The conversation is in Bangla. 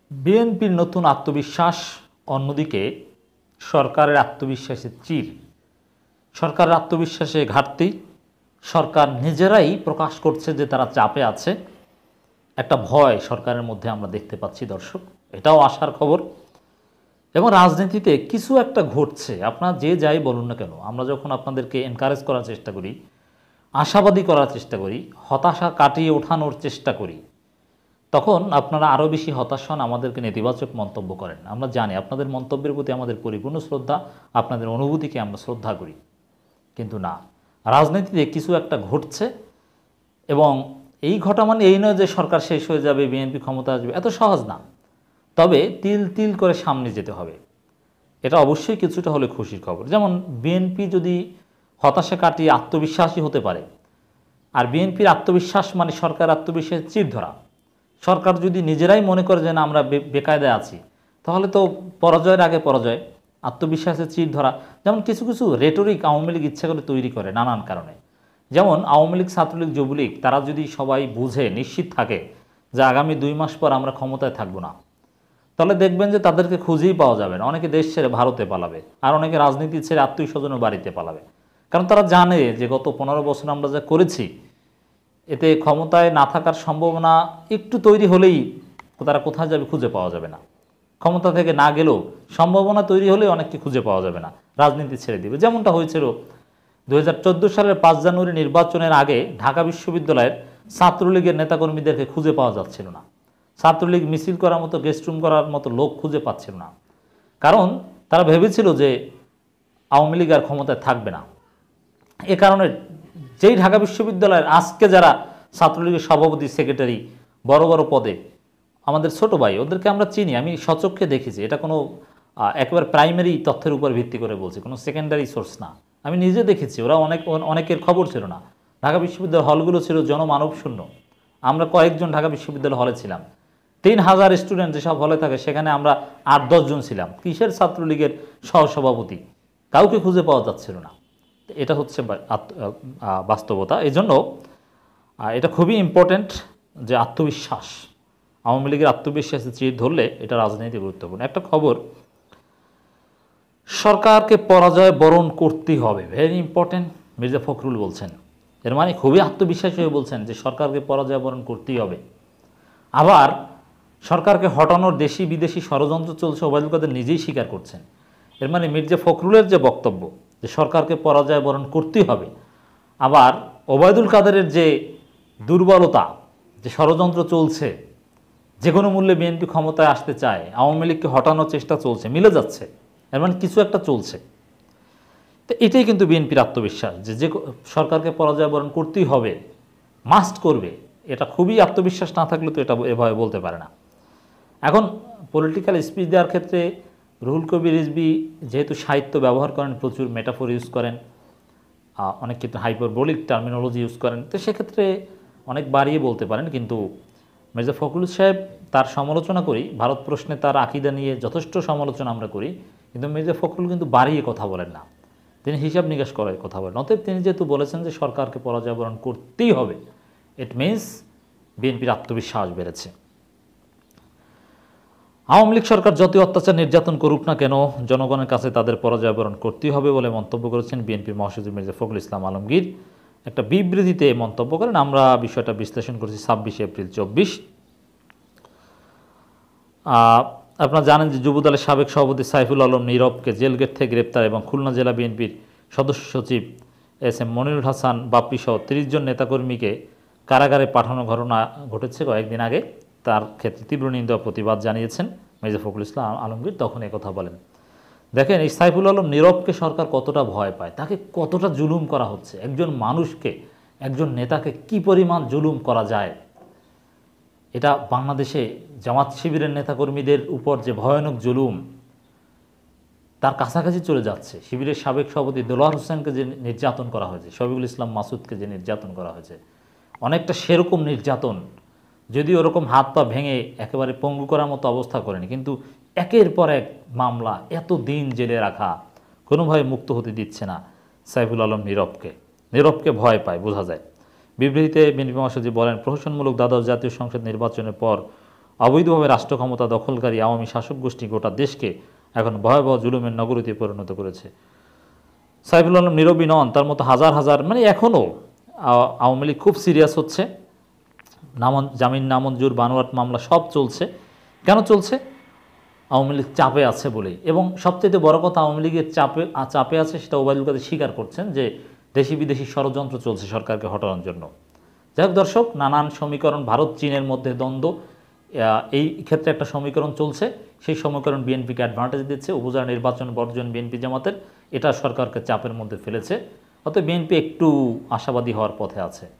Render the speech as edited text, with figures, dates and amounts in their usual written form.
বিএনপির নতুন আত্মবিশ্বাস, অন্যদিকে সরকারের আত্মবিশ্বাসের চির। সরকারের আত্মবিশ্বাসে ঘাটতি, সরকার নিজেরাই প্রকাশ করছে যে তারা চাপে আছে। একটা ভয় সরকারের মধ্যে আমরা দেখতে পাচ্ছি দর্শক, এটাও আশার খবর। এবং রাজনীতিতে কিছু একটা ঘটছে, আপনার যে যাই বলুন না কেন, আমরা যখন আপনাদেরকে এনকারেজ করার চেষ্টা করি, আশাবাদী করার চেষ্টা করি, হতাশা কাটিয়ে ওঠানোর চেষ্টা করি, তখন আপনারা আরও বেশি হতাশ হন, আমাদেরকে নেতিবাচক মন্তব্য করেন। আমরা জানি আপনাদের মন্তব্যের প্রতি আমাদের পরিপূর্ণ শ্রদ্ধা, আপনাদের অনুভূতিকে আমরা শ্রদ্ধা করি। কিন্তু না, রাজনীতিতে কিছু একটা ঘটছে, এবং এই ঘটা মানে এই নয় যে সরকার শেষ হয়ে যাবে, বিএনপি ক্ষমতা আসবে, এত সহজ না। তবে তিল তিল করে সামনে যেতে হবে, এটা অবশ্যই কিছুটা হলে খুশির খবর। যেমন বিএনপি যদি হতাশা কাটিয়ে আত্মবিশ্বাসী হতে পারে, আর বিএনপির আত্মবিশ্বাস মানে সরকার আত্মবিশ্বাসের চির ধরা। সরকার যদি নিজেরাই মনে করে যে না আমরা বেকায়দায় আছি, তাহলে তো পরাজয়ের আগে পরাজয়, আত্মবিশ্বাসের চির ধরা। যেমন কিছু কিছু রেটরিক আওয়ামী লীগ ইচ্ছা করে তৈরি করে নানান কারণে। যেমন আওয়ামী লীগ, ছাত্রলীগ, যুবলীগ, তারা যদি সবাই বুঝে নিশ্চিত থাকে যে আগামী 2 মাস পর আমরা ক্ষমতায় থাকবো না, তাহলে দেখবেন যে তাদেরকে খুঁজেই পাওয়া যাবে না। অনেকে দেশ ছেড়ে ভারতে পালাবে, আর অনেকে রাজনীতি ছেড়ে আত্মীয় স্বজনের বাড়িতে পালাবে। কারণ তারা জানে যে গত 15 বছর আমরা যা করেছি, এতে ক্ষমতায় না থাকার সম্ভাবনা একটু তৈরি হলেই তারা কোথায় যাবে খুঁজে পাওয়া যাবে না। ক্ষমতা থেকে না গেলেও সম্ভাবনা তৈরি হলেই অনেককে খুঁজে পাওয়া যাবে না, রাজনীতি ছেড়ে দিবে। যেমনটা হয়েছিল 2014 সালের 5 জানুয়ারি নির্বাচনের আগে ঢাকা বিশ্ববিদ্যালয়ের ছাত্রলীগের নেতাকর্মীদেরকে খুঁজে পাওয়া যাচ্ছিল না। ছাত্রলীগ মিছিল করার মতো, গেস্ট রুম করার মতো লোক খুঁজে পাচ্ছিল না, কারণ তারা ভেবেছিল যে আওয়ামী লীগ আর ক্ষমতায় থাকবে না। এ কারণে যেই ঢাকা বিশ্ববিদ্যালয়ের আজকে যারা ছাত্রলীগের সভাপতি, সেক্রেটারি, বড় বড় পদে, আমাদের ছোট ভাই, ওদেরকে আমরা চিনি, আমি সচক্ষে দেখেছি। এটা কোনো একেবারে প্রাইমারি তথ্যের উপর ভিত্তি করে বলছি, কোনো সেকেন্ডারি সোর্স না। আমি নিজে দেখেছি, ওরা অনেকের খবর ছিল না। ঢাকা বিশ্ববিদ্যালয় হলগুলো ছিল জনমানব শূন্য। আমরা কয়েকজন ঢাকা বিশ্ববিদ্যালয় হলে ছিলাম, 3000 স্টুডেন্ট যেসব হলে থাকে, সেখানে আমরা 8-10 জন ছিলাম। কিসের ছাত্রলীগের সহসভাপতি, কাউকে খুঁজে পাওয়া যাচ্ছিল না। এটা হচ্ছে বাস্তবতা। এই জন্য এটা খুবই ইম্পর্ট্যান্ট যে আত্মবিশ্বাস, আওয়ামী লীগের আত্মবিশ্বাসের চির ধরলে এটা রাজনীতি গুরুত্বপূর্ণ একটা খবর। সরকারকে পরাজয় বরণ করতেই হবে, ভেরি ইম্পর্ট্যান্ট, মির্জা ফখরুল বলছেন। এর মানে খুবই আত্মবিশ্বাসী হয়ে বলছেন যে সরকারকে পরাজয় বরণ করতেই হবে। আবার সরকারকে হটানোর দেশি বিদেশি ষড়যন্ত্র চলছে, ওবায়দুল কাদের নিজেই স্বীকার করছেন। এর মানে মির্জা ফখরুলের যে বক্তব্য যে সরকারকে পরাজয় বরণ করতেই হবে, আবার ওবায়দুল কাদেরের যে দুর্বলতা, যে ষড়যন্ত্র চলছে, যে কোনো মূল্যে বিএনপি ক্ষমতায় আসতে চায়, আওয়ামী লীগকে হটানোর চেষ্টা চলছে, মিলে যাচ্ছে। এর মানে কিছু একটা চলছে। তো এটাই কিন্তু বিএনপির আত্মবিশ্বাস যে যে সরকারকে পরাজয় বরণ করতেই হবে, মাস্ট করবে। এটা খুবই আত্মবিশ্বাস না থাকলে তো এটা এভাবে বলতে পারে না। এখন পলিটিক্যাল স্পিচ দেওয়ার ক্ষেত্রে রুহুল কবির রিজভী যেহেতু সাহিত্য ব্যবহার করেন, প্রচুর মেটাফোর ইউজ করেন, অনেক ক্ষেত্রে হাইপারবোলিক টার্মিনোলজি ইউজ করেন, তো সেক্ষেত্রে অনেক বাড়িয়ে বলতে পারেন। কিন্তু মির্জা ফখরুল সাহেব, তার সমালোচনা করি, ভারত প্রশ্নে তার আকিদা নিয়ে যথেষ্ট সমালোচনা আমরা করি, কিন্তু মির্জা ফখরুল কিন্তু বাড়িয়ে কথা বলেন না, তিনি হিসাব নিকাশ করে কথা বলেন। অতএব তিনি যেহেতু বলেছেন যে সরকারকে পরাজয় বরণ করতেই হবে, ইট মিনস বিএনপির আত্মবিশ্বাস বেড়েছে। আওয়ামী লীগ সরকার যতই অত্যাচার নির্যাতন করুক না কেন, জনগণের কাছে তাদের পরাজয় বরণ করতেই হবে বলে মন্তব্য করেছেন বিএনপির মহাসচিব মির্জা ফখরুল ইসলাম আলমগীর। একটা বিবৃতিতে মন্তব্য করেন, আমরা বিষয়টা বিশ্লেষণ করেছি 26 এপ্রিল 24। আপনারা জানেন যে যুবদলের সাবেক সভাপতি সাইফুল আলম নীরবকে জেলগেট থেকে গ্রেপ্তার এবং খুলনা জেলা বিএনপির সদস্য সচিব SM মনিরুল হাসান বাপ্পি সহ 30 জন নেতাকর্মীকে কারাগারে পাঠানোর ঘটনা ঘটেছে কয়েকদিন আগে। তার ক্ষেত্রে তীব্র নিন্দা প্রতিবাদ জানিয়েছেন মির্জা ফখরুল ইসলাম আলমগীর। তখন কথা বলেন, দেখেন এই সাইফুল আলম নীরবকে সরকার কতটা ভয় পায়, তাকে কতটা জুলুম করা হচ্ছে। একজন মানুষকে, একজন নেতাকে কি পরিমাণ জুলুম করা যায়, এটা বাংলাদেশে জামাত শিবিরের নেতাকর্মীদের উপর যে ভয়ানক জুলুম, তার কাছাকাছি চলে যাচ্ছে। শিবিরের সাবেক সভাপতি দেলোয়ার হোসেনকে যে নির্যাতন করা হয়েছে, শফিকুল ইসলাম মাসুদকে যে নির্যাতন করা হয়েছে, অনেকটা সেরকম নির্যাতন। যদি ওরকম হাত পা ভেঙে একেবারে পঙ্গু করার মতো অবস্থা করেনি, কিন্তু একের পর এক মামলা, এত দিন জেলে রাখা, কোনোভাবে মুক্ত হতে দিচ্ছে না সাইফুল আলম নীরবকে ভয় পায়, বোঝা যায়। বিবৃতিতে বিএনপি মহাসচিব বলেন, প্রহসনমূলক দ্বাদশ জাতীয় সংসদ নির্বাচনের পর অবৈধভাবে রাষ্ট্র ক্ষমতা দখলকারী আওয়ামী শাসক গোষ্ঠী গোটা দেশকে এখন ভয়াবহ জুলুমের নগরীতে পরিণত করেছে। সাইফুল আলম নীরবই নন, তার মতো হাজার হাজার, মানে এখনও আওয়ামী লীগ খুব সিরিয়াস হচ্ছে। জামিন নামঞ্জুর, বানোয়াট মামলা সব চলছে। কেন চলছে? আওয়ামী লীগ চাপে আছে বলেই। এবং সবচেয়ে বড় কথা, আওয়ামী লীগের চাপে আছে সেটা ওবায়দুল কাদের স্বীকার করছেন যে দেশি বিদেশি ষড়যন্ত্র চলছে সরকারকে হটানোর জন্য। যাই হোক দর্শক, নানান সমীকরণ, ভারত চীনের মধ্যে দ্বন্দ্ব, এই ক্ষেত্রে একটা সমীকরণ চলছে। সেই সমীকরণ বিএনপিকে অ্যাডভান্টেজ দিচ্ছে। উপজেলা নির্বাচন বর্জন বিএনপি জামাতের, এটা সরকারকে চাপের মধ্যে ফেলেছে। অতএব বিএনপি একটু আশাবাদী হওয়ার পথে আছে।